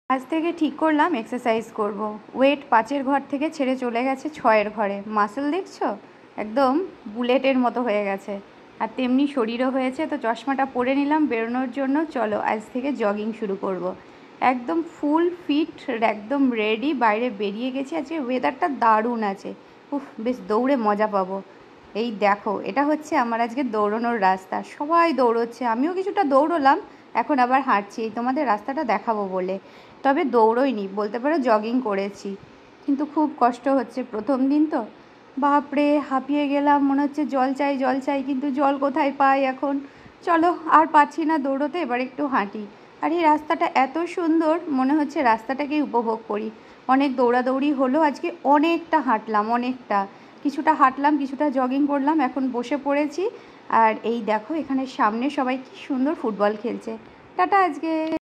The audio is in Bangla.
আজ থেকে ঠিক করলাম এক্সারসাইজ করব। ওয়েট 5-এর ঘর থেকে ছেড়ে চলে গেছে 6-এর ঘরে। মাসল দেখছো একদম বুলেটের মতো হয়ে গেছে, আর তেমনি শরীরও হয়েছে। তো চশমাটা পরে নিলাম বেরোনোর জন্য। চলো আজ থেকে জগিং শুরু করব। একদম ফুল ফিট, একদম রেডি। বাইরে বেরিয়ে গেছি। আজকে ওয়েদারটা দারুণ আছে। বেশ দৌড়ে মজা পাবো। এই দেখো, এটা হচ্ছে আমার আজকে দৌড়ানোর রাস্তা। সবাই দৌড়চ্ছে, আমিও কিছুটা দৌড়লাম। এখন আবার হাঁটছি এই তোমাদের রাস্তাটা দেখাবো বলে। তবে দৌড়ইনি, বলতে পারো জগিং করেছি। কিন্তু খুব কষ্ট হচ্ছে, প্রথম দিন তো। বাপরে, হাঁপিয়ে গেলাম, মনে হচ্ছে জল চাই জল চাই, কিন্তু জল কোথায় পাই এখন। চলো, আর পাচ্ছি না দৌড়োতে, এবার একটু হাঁটি। আর এই রাস্তাটা এত সুন্দর, মনে হচ্ছে রাস্তাটাকেই উপভোগ করি। অনেক দৌড়াদৌড়ি হলো আজকে, অনেকটা হাঁটলাম, অনেকটা। কিছুটা হাঁটলাম, কিছুটা জগিং করলাম, এখন বসে পড়েছি। আর এই দেখো, এখানে সামনে সবাই কি সুন্দর ফুটবল খেলছে। টাটা আজকে।